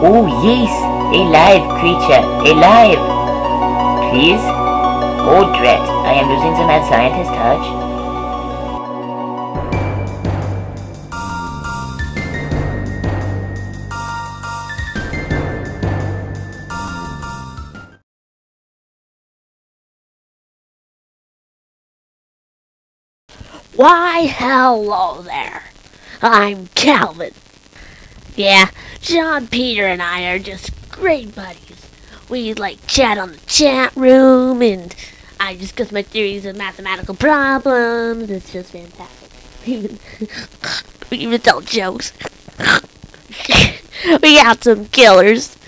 Oh yes, a live creature, alive. Please? Oh dread, I am losing the mad scientist touch. Why, hello there. I'm Calvin. Yeah, John, Peter, and I are just great buddies. We chat on the chat room, and I discuss my theories of mathematical problems. It's just fantastic. We even tell jokes. We got some killers.